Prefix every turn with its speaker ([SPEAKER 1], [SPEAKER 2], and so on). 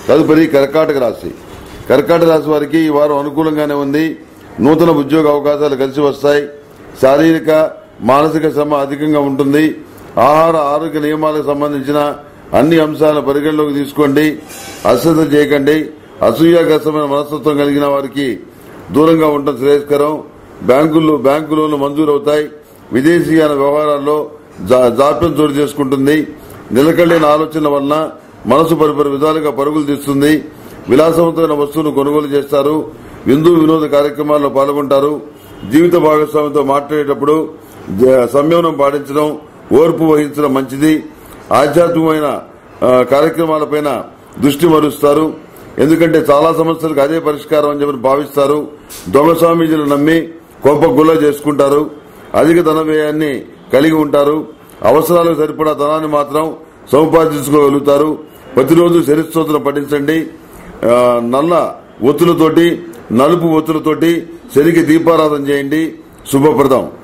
[SPEAKER 1] తదుపరి కర్కాటక రాశి. కర్కాటక రాశి వారికి ఈ వారం అనుకూలంగానే ఉంది. నూతన ఉద్యోగ అవకాశాలు కలిసి వస్తాయి. శారీరక మానసిక శ్రమ అధికంగా ఉంటుంది. ఆహార ఆరోగ్య నియమాలకు సంబంధించిన అన్ని అంశాలను పరిగణలోకి తీసుకోండి. అశ్రద్ధ చేయకండి. అసూయాగ్రస్తమైన మనస్తత్వం కలిగిన వారికి దూరంగా ఉండటం శ్రేయస్కరం. బ్యాంకు లోన్లు మంజూరవుతాయి. విదేశీయాన వ్యవహారాల్లో జాప్యం చోటు చేసుకుంటుంది. నిలకడలేని ఆలోచనల వలన మనసు పరిపరి విధాలుగా పరుగులు తీస్తుంది. విలాసవంతమైన వస్తువులు కొనుగోలు చేస్తారు. విందు వినోద కార్యక్రమాల్లో పాల్గొంటారు. జీవిత భాగస్వామితో మాట్లాడేటప్పుడు సంయమనం పాటించడం, ఓర్పు వహించడం మంచిది. ఆధ్యాత్మికమైన కార్యక్రమాలపైన దృష్టి మరుస్తారు. ఎందుకంటే చాలా సమస్యలకు అదే పరిష్కారం అని చెప్పి భావిస్తారు. దొంగ స్వామీజీలు నమ్మి కోపగుల్ల చేసుకుంటారు. అధిక ధన వ్యయాన్ని కలిగి ఉంటారు. అవసరాలకు సరిపడా ధనాన్ని మాత్రం సంపాదించుకోగలుగుతారు. ప్రతిరోజు శనిస్తోత్రం పఠించండి. నల్ల ఒత్తులతోటి, నలుపు ఒత్తులతోటి శనికి దీపారాధన చేయండి. శుభప్రదం.